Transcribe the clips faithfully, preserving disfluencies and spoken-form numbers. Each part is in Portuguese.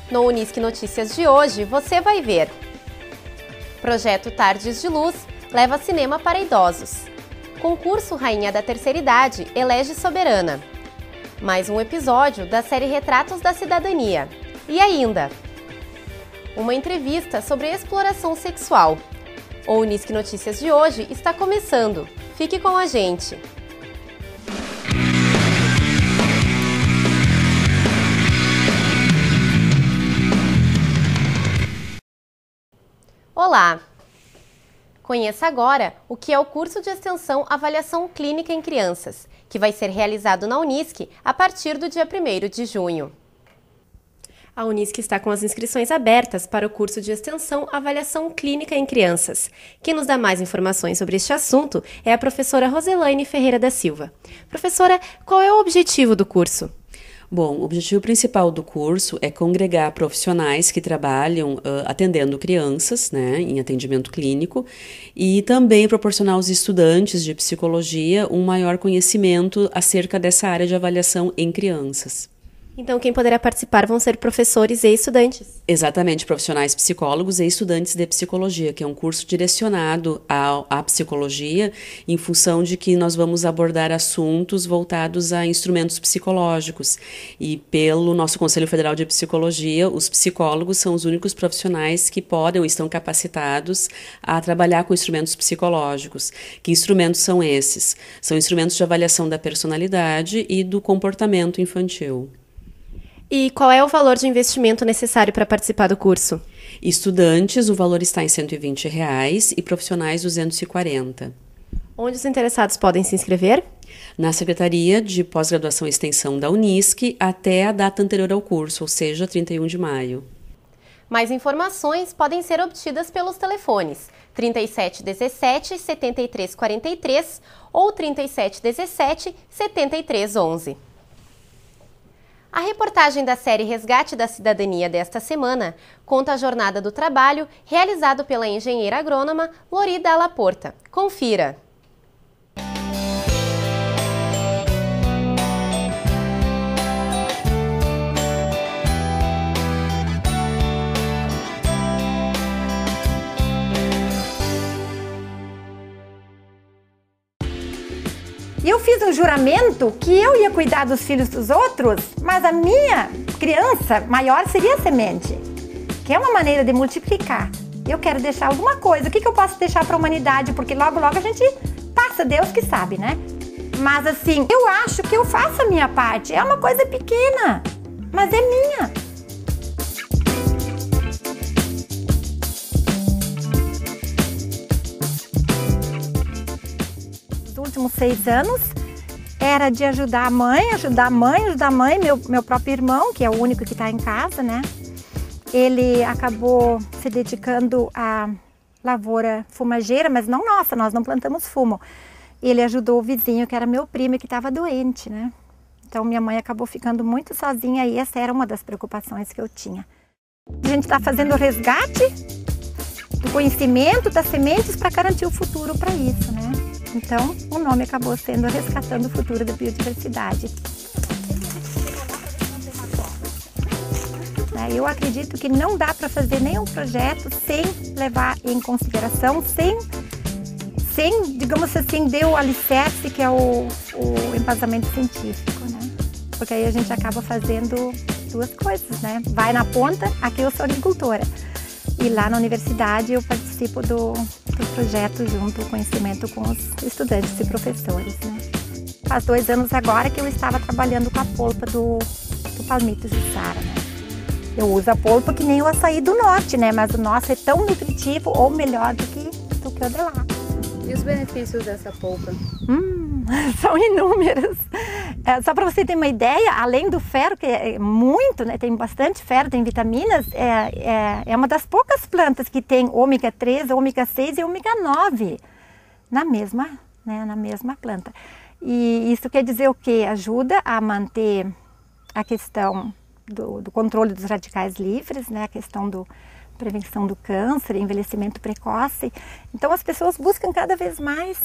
No Unisque Notícias de hoje, você vai ver: Projeto Tardes de Luz leva cinema para idosos. Concurso Rainha da Terceira Idade elege soberana. Mais um episódio da série Retratos da Cidadania. E ainda, uma entrevista sobre exploração sexual. O Unisque Notícias de hoje está começando. Fique com a gente! Olá! Conheça agora o que é o curso de extensão Avaliação Clínica em Crianças, que vai ser realizado na Unisque a partir do dia primeiro de junho. A Unisque está com as inscrições abertas para o curso de extensão Avaliação Clínica em Crianças. Quem nos dá mais informações sobre este assunto é a professora Roselaine Ferreira da Silva. Professora, qual é o objetivo do curso? Bom, o objetivo principal do curso é congregar profissionais que trabalham uh, atendendo crianças, né, em atendimento clínico, e também proporcionar aos estudantes de psicologia um maior conhecimento acerca dessa área de avaliação em crianças. Então, quem poderá participar vão ser professores e estudantes? Exatamente, profissionais psicólogos e estudantes de psicologia, que é um curso direcionado à, à psicologia, em função de que nós vamos abordar assuntos voltados a instrumentos psicológicos. E pelo nosso Conselho Federal de Psicologia, os psicólogos são os únicos profissionais que podem ou estão capacitados a trabalhar com instrumentos psicológicos. Que instrumentos são esses? São instrumentos de avaliação da personalidade e do comportamento infantil. E qual é o valor de investimento necessário para participar do curso? Estudantes, o valor está em cento e vinte reais e profissionais duzentos e quarenta. Onde os interessados podem se inscrever? Na Secretaria de Pós-Graduação e Extensão da Unisque até a data anterior ao curso, ou seja, trinta e um de maio. Mais informações podem ser obtidas pelos telefones trinta e sete dezessete, setenta e três quarenta e três ou trinta e sete dezessete, setenta e três onze. A reportagem da série Resgate da Cidadania desta semana conta a jornada do trabalho realizado pela engenheira agrônoma Lorida Laporta. Confira! Eu fiz um juramento que eu ia cuidar dos filhos dos outros, mas a minha criança maior seria a semente, que é uma maneira de multiplicar. Eu quero deixar alguma coisa. O que, que eu posso deixar para a humanidade? Porque logo, logo a gente passa, Deus que sabe, né? Mas assim, eu acho que eu faço a minha parte. É uma coisa pequena, mas é minha. Últimos seis anos era de ajudar a mãe, ajudar a mãe, ajudar a mãe, meu, meu próprio irmão, que é o único que está em casa, né? Ele acabou se dedicando à lavoura fumageira, mas não nossa, nós não plantamos fumo. Ele ajudou o vizinho, que era meu primo, que estava doente, né? Então minha mãe acabou ficando muito sozinha e essa era uma das preocupações que eu tinha. A gente está fazendo o resgate do conhecimento das sementes para garantir o futuro para isso, né? Então, o nome acabou sendo Resgatando o Futuro da Biodiversidade. Eu acredito que não dá para fazer nenhum projeto sem levar em consideração, sem, sem digamos assim, dar o alicerce que é o, o embasamento científico, né? Porque aí a gente acaba fazendo duas coisas, né? Vai na ponta, aqui eu sou agricultora. E lá na universidade eu participo do, do projeto junto ao conhecimento com os estudantes e professores, né? Faz dois anos agora que eu estava trabalhando com a polpa do, do palmito jussara, né? Eu uso a polpa que nem o açaí do norte, né? Mas o nosso é tão nutritivo ou melhor do que, do que o de lá. E os benefícios dessa polpa? Hum, são inúmeros. É, só para você ter uma ideia, além do ferro, que é muito, né, tem bastante ferro, tem vitaminas, é, é, é uma das poucas plantas que tem ômega três, ômega seis e ômega nove na mesma, né, na mesma planta. E isso quer dizer o quê? Ajuda a manter a questão do, do controle dos radicais livres, né, a questão do prevenção do câncer, envelhecimento precoce. Então as pessoas buscam cada vez mais.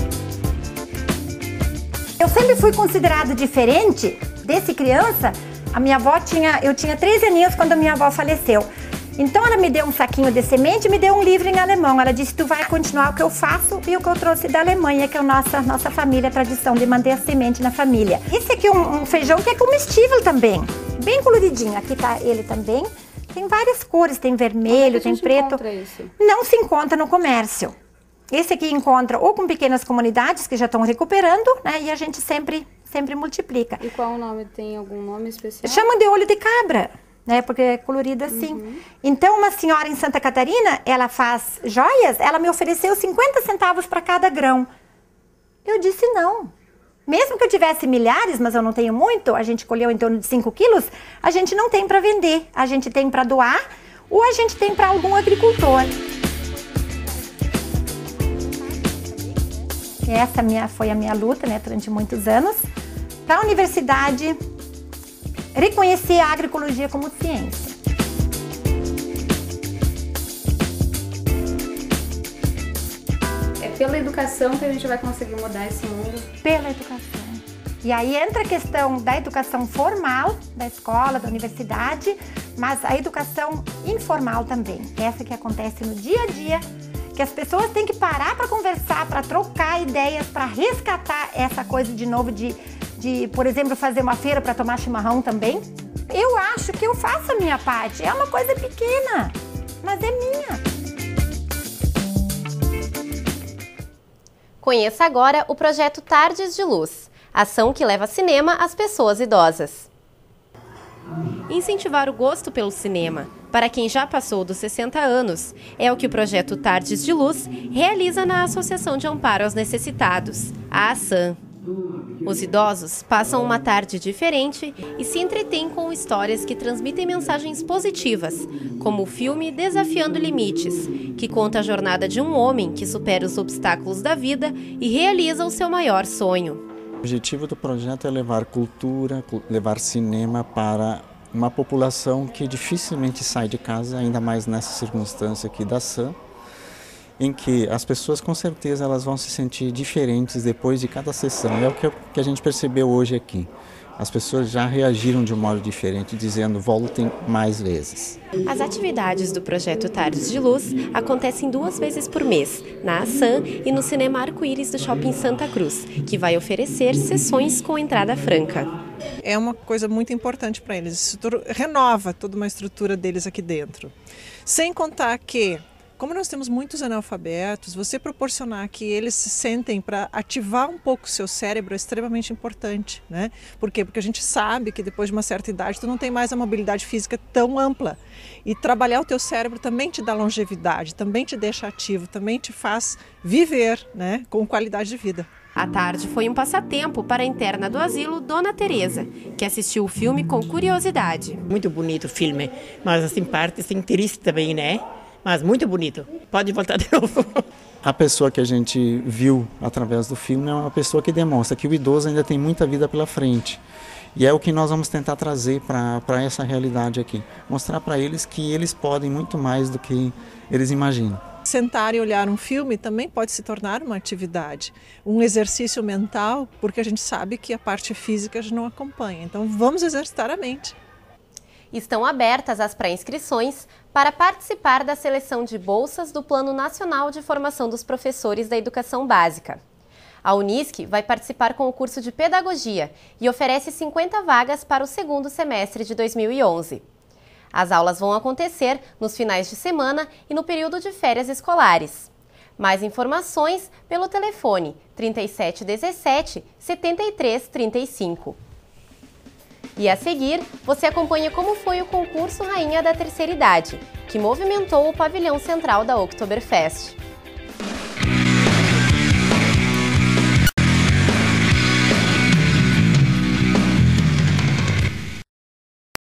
Eu sempre fui considerada diferente, desde criança, A minha avó tinha, eu tinha treze aninhos quando a minha avó faleceu. Então ela me deu um saquinho de semente e me deu um livro em alemão. Ela disse, tu vai continuar o que eu faço e o que eu trouxe da Alemanha, que é a nossa, nossa família, a tradição de manter a semente na família. Esse aqui é um, um feijão que é comestível também, bem coloridinho. Aqui tá ele também. Tem várias cores, tem vermelho, tem preto. Isso? Não se encontra no comércio. Esse aqui encontra ou com pequenas comunidades que já estão recuperando, né? E a gente sempre, sempre multiplica. E qual o nome? Tem algum nome especial? Chamam de olho de cabra, né? Porque é colorido assim. Uhum. Então, uma senhora em Santa Catarina, ela faz joias, ela me ofereceu cinquenta centavos para cada grão. Eu disse não. Mesmo que eu tivesse milhares, mas eu não tenho muito, a gente colheu em torno de cinco quilos, a gente não tem para vender. A gente tem para doar ou a gente tem para algum agricultor. Essa minha, foi a minha luta, né, durante muitos anos, para a universidade reconhecer a agroecologia como ciência. É pela educação que a gente vai conseguir mudar esse mundo? Pela educação. E aí entra a questão da educação formal, da escola, da universidade, mas a educação informal também, essa que acontece no dia a dia, que as pessoas têm que parar para conversar, para trocar ideias, para resgatar essa coisa de novo de, de, por exemplo, fazer uma feira para tomar chimarrão também. Eu acho que eu faço a minha parte. É uma coisa pequena, mas é minha. Conheça agora o projeto Tardes de Luz, ação que leva cinema às pessoas idosas. Incentivar o gosto pelo cinema para quem já passou dos sessenta anos é o que o projeto Tardes de Luz realiza na Associação de Amparo aos Necessitados, a ASAN. Os idosos passam uma tarde diferente e se entretêm com histórias que transmitem mensagens positivas, como o filme Desafiando Limites, que conta a jornada de um homem que supera os obstáculos da vida e realiza o seu maior sonho. O objetivo do projeto é levar cultura, levar cinema para uma população que dificilmente sai de casa, ainda mais nessa circunstância aqui da ASAN, em que as pessoas com certeza elas vão se sentir diferentes depois de cada sessão. É o que a gente percebeu hoje aqui. As pessoas já reagiram de um modo diferente, dizendo voltem mais vezes. As atividades do projeto Tardes de Luz acontecem duas vezes por mês, na ASAN e no Cinema Arco-Íris do Shopping Santa Cruz, que vai oferecer sessões com entrada franca. É uma coisa muito importante para eles, isso renova toda uma estrutura deles aqui dentro. Sem contar que, como nós temos muitos analfabetos, você proporcionar que eles se sentem para ativar um pouco o seu cérebro é extremamente importante, né? Por quê? Porque a gente sabe que depois de uma certa idade tu não tem mais a mobilidade física tão ampla. E trabalhar o teu cérebro também te dá longevidade, também te deixa ativo, também te faz viver, né, com qualidade de vida. A tarde foi um passatempo para a interna do asilo Dona Teresa, que assistiu o filme com curiosidade. Muito bonito o filme, mas assim parte assim triste também, né? Mas muito bonito. Pode voltar de novo. A pessoa que a gente viu através do filme é uma pessoa que demonstra que o idoso ainda tem muita vida pela frente. E é o que nós vamos tentar trazer para essa realidade aqui. Mostrar para eles que eles podem muito mais do que eles imaginam. Sentar e olhar um filme também pode se tornar uma atividade, um exercício mental, porque a gente sabe que a parte física a gente não acompanha. Então vamos exercitar a mente. Estão abertas as pré-inscrições para participar da seleção de bolsas do Plano Nacional de Formação dos Professores da Educação Básica. A Unisc vai participar com o curso de Pedagogia e oferece cinquenta vagas para o segundo semestre de dois mil e onze. As aulas vão acontecer nos finais de semana e no período de férias escolares. Mais informações pelo telefone trinta e sete dezessete, setenta e três trinta e cinco. E a seguir, você acompanha como foi o concurso Rainha da Terceira Idade, que movimentou o pavilhão central da Oktoberfest.